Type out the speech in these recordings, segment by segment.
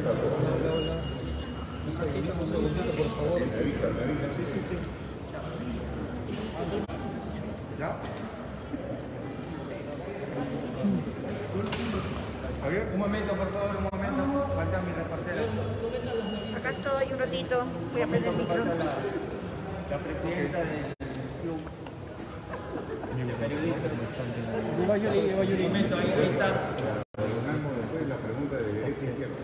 Un segundito, por favor. ¿Ya? Un momento, por favor, un momento. Falta mi reportera. Acá estoy un ratito. Voy a prender el micrófono. La presidenta del club de periodistas. Un momento, ahí está. Después la pregunta de derecha y izquierda.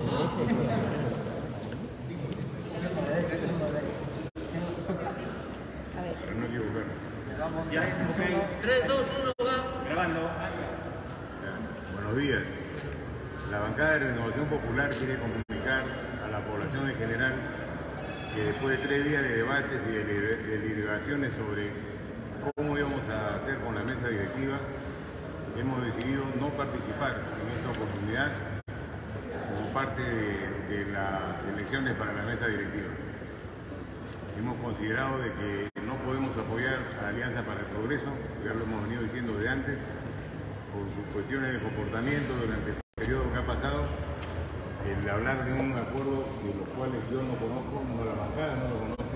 A ver. Para no equivocarnos. Vamos, ya es 3, 2, 1, va. Grabando. Buenos días. La bancada de Renovación Popular quiere comunicar a la población en general que después de 3 días de debates y de deliberaciones sobre cómo íbamos a hacer con la mesa directiva, hemos decidido no participar en esta oportunidad como parte de las elecciones para la mesa directiva. Hemos considerado de que no podemos apoyar a Alianza para el Progreso, ya lo hemos venido diciendo de antes, por sus cuestiones de comportamiento durante el periodo que ha pasado, el hablar de un acuerdo de los cuales yo no conozco, no la bancada no lo conoce,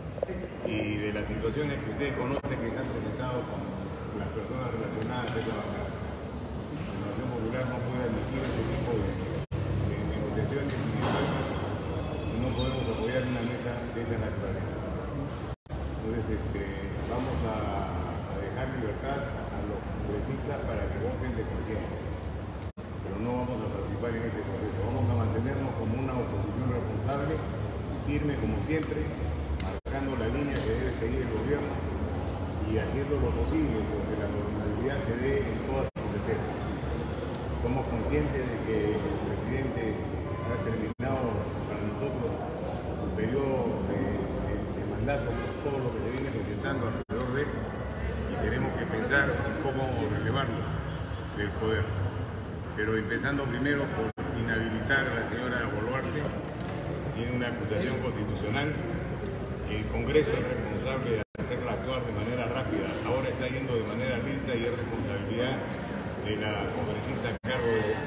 y de las situaciones que ustedes conocen que están presentados con las personas relacionadas a esta bancada. La Renovación Popular no puede admitir ese tipo de negociaciones y no podemos apoyar una mesa de esa naturaleza. Entonces vamos a dejar libertad a los congresistas para que voten de conciencia, pero no vamos a participar en este proceso. Vamos a mantenernos como una oposición responsable, firme como siempre, marcando la línea que debe seguir el gobierno y haciendo lo posible porque la normalidad se dé en todas sus defensas. Somos conscientes de que el presidente ha terminado para nosotros el periodo de mandato, todo lo que se viene presentando alrededor de él, y tenemos que pensar en cómo relevarlo del poder. Pero empezando primero por inhabilitar a la señora Boluarte, tiene una acusación constitucional. El Congreso es responsable de hacerla actuar de manera rápida. Ahora está yendo de manera lenta y es responsabilidad de la congresista a cargo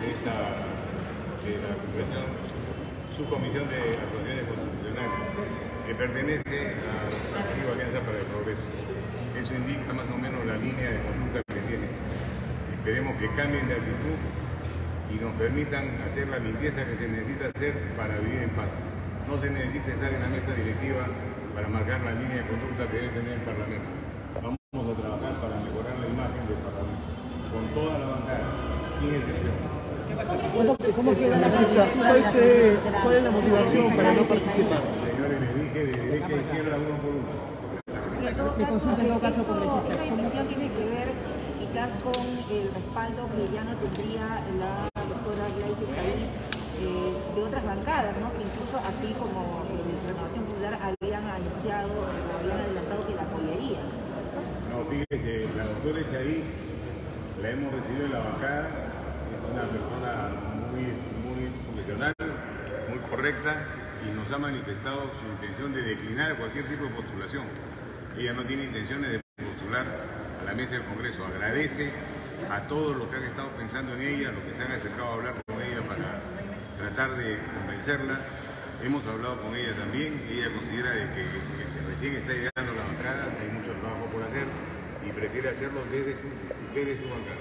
de la subcomisión de actuaciones constitucionales, que pertenece al Partido Alianza para el Progreso. Eso indica más o menos la línea de conducta que tiene. Esperemos que cambien de actitud y nos permitan hacer la limpieza que se necesita hacer para vivir en paz. No se necesita estar en la mesa directiva para marcar la línea de conducta que debe tener el Parlamento. Vamos a trabajar para mejorar la imagen del Parlamento, con toda la bancada, sin excepción. ¿Cómo queda la lista? ¿Cuál es la motivación para no participar? Señores, les dije de derecha a izquierda uno por uno. En todo caso, congresista, esta decisión tiene que ver quizás con el respaldo que ya no tendría la doctora Gladys Caíz de otras bancadas, ¿no? Que incluso aquí como Renovación Popular habían anunciado, habían adelantado que la apoyaría. No, fíjese, la doctora Echaíz la hemos recibido en la bancada, es una persona muy profesional, muy correcta, y nos ha manifestado su intención de declinar cualquier tipo de postulación. Ella no tiene intenciones de postular a la mesa del Congreso. Agradece a todos los que han estado pensando en ella, los que se han acercado a hablar con ella para tratar de convencerla. Hemos hablado con ella también. Ella considera de que recién está llegando a la bancada, hay mucho trabajo por hacer y prefiere hacerlo desde su bancada.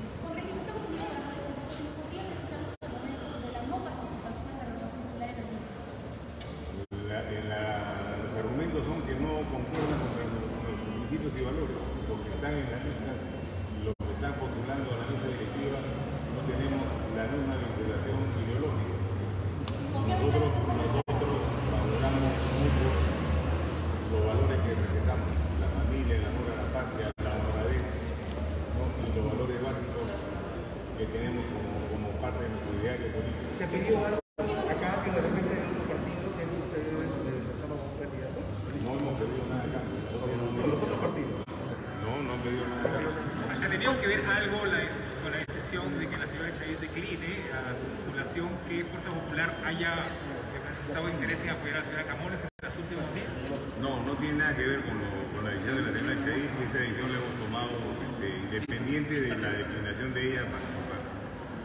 Los argumentos son que no concuerdan con los principios y valores, porque están en la lista, los que están postulando a la mesa directiva no tenemos la misma vinculación ideológica. Nosotros valoramos mucho los valores que respetamos, la familia, el amor a la patria, la honradez, ¿no? Y los valores básicos que tenemos como parte de nuestro ideario político. ¿Se pidió algo acá que de repente en otros partidos empezamos con un candidato? No hemos pedido nada acá. Los otros partidos. No han pedido nada acá. ¿Se tenía que ver algo con la decisión de que la señora Echaíz decline a su postulación, que Fuerza Popular haya manifestado interés en apoyar a la señora Camones en los últimos días? No tiene nada que ver con la decisión de la señora Echaíz. Esta decisión la hemos tomado independiente de la declinación de ella a participar.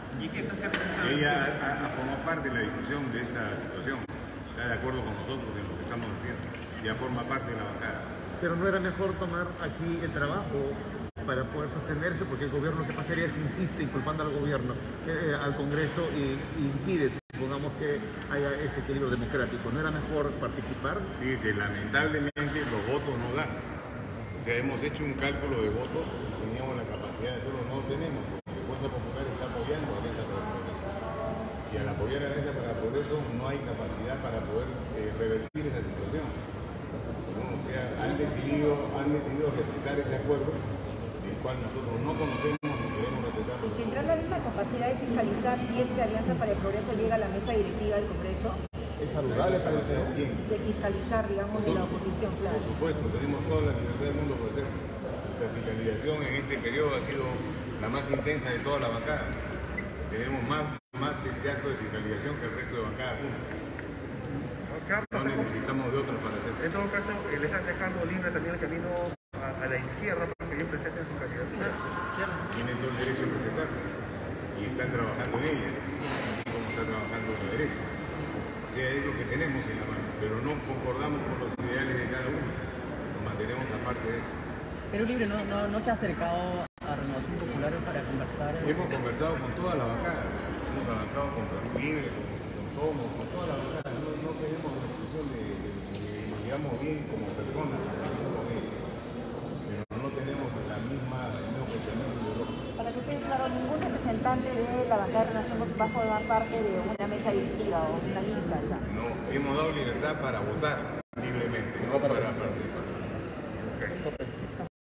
¿Y qué tan cierto es esa? Ella ha formado parte de la discusión de esta situación. Está de acuerdo con nosotros en lo que estamos diciendo. Ya forma parte de la bancada. Pero no era mejor tomar aquí el trabajo para poder sostenerse, porque el gobierno, ¿qué pasaría si insiste inculpando al gobierno, al Congreso, y impide, supongamos, que haya ese equilibrio democrático? ¿No era mejor participar? Fíjese, lamentablemente los votos no dan. O sea, hemos hecho un cálculo de votos, teníamos la capacidad de hacerlo, no lo tenemos, porque Fuerza Popular está apoyando a Alianza para el Progreso. Y al apoyar a Alianza para el Progreso no hay capacidad para poder revertir esa situación. O sea, han decidido respetar ese acuerdo, el cual nosotros no conocemos ni queremos respetarlo. ¿Tendrá la misma capacidad de fiscalizar si es que Alianza para el Progreso llega a la mesa directiva del Congreso? Es saludable para el país. ¿Quién? De fiscalizar, digamos, de la oposición, claro. Por supuesto, tenemos toda la libertad del mundo por hacer. La fiscalización en este periodo ha sido la más intensa de todas las bancadas. Tenemos más actos de fiscalización que el resto de bancadas juntas. No necesitamos de otras para hacer. En todo caso, le están dejando libre también el camino a la izquierda para que ellos presenten su candidatura. Tienen todo el derecho a presentarse y están trabajando en ella, así como está trabajando la derecha. O sea, es lo que tenemos en la mano, pero no concordamos con los ideales de cada uno. Nos mantenemos aparte de eso. Perú Libre no se ha acercado a Renovación Popular para conversar. Hemos conversado con todas las bancadas, hemos trabajado con Perú Libre, con Somos, con todas las bancadas. No tenemos la expresión de nos llevamos bien como personas, pero no tenemos el mismo pensamiento de Europa. Para que quede claro, ningún representante de la bancada de Renovación va a formar parte de una mesa directiva o una lista. No, hemos dado libertad para votar libremente, no para participar.